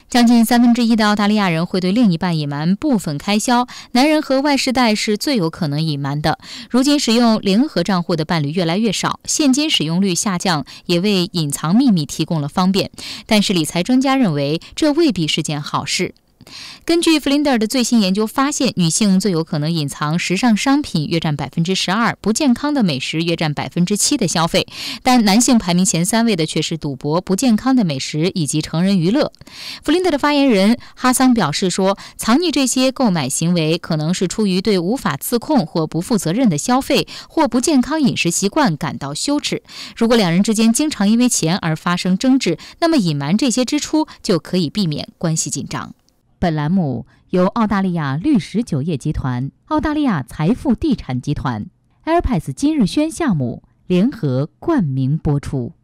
将近1/3的澳大利亚人会对另一半隐瞒部分开销，男人和 Y 世代是最有可能隐瞒的。如今使用联合账户的伴侣越来越少，现金使用率下降，也为隐藏秘密提供了方便。但是理财专家认为，这未必是件好事。根据弗林德尔的最新研究发现，女性最有可能隐藏时尚商品约占12%，不健康的美食约占7%的消费，但男性排名前3位的却是赌博、不健康的美食以及成人娱乐。弗林德的发言人哈桑表示说，藏匿这些购买行为可能是出于对无法自控或不负责任的消费或不健康饮食习惯感到羞耻。如果两人之间经常因为钱而发生争执，那么隐瞒这些支出就可以避免关系紧张。本栏目由澳大利亚绿石酒业集团、澳大利亚财富地产集团、Airpass 今日轩项目联合冠名播出。